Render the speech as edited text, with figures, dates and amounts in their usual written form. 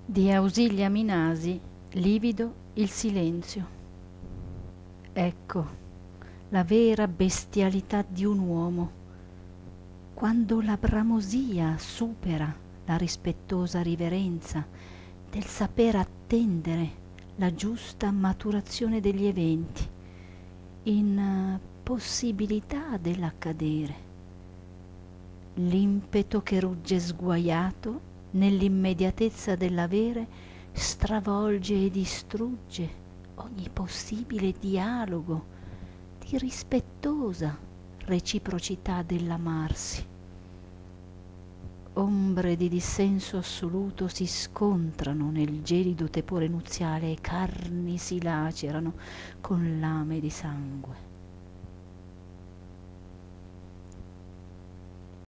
Di Ausilia Minasi, livido il silenzio. Ecco la vera bestialità di un uomo, quando la bramosia supera la rispettosa riverenza del saper attendere la giusta maturazione degli eventi, in possibilità dell'accadere. L'impeto che rugge sguaiato nell'immediatezza dell'avere stravolge e distrugge ogni possibile dialogo di rispettosa reciprocità dell'amarsi. Ombre di dissenso assoluto si scontrano nel gelido tepore nuziale e carni si lacerano con lame di sangue.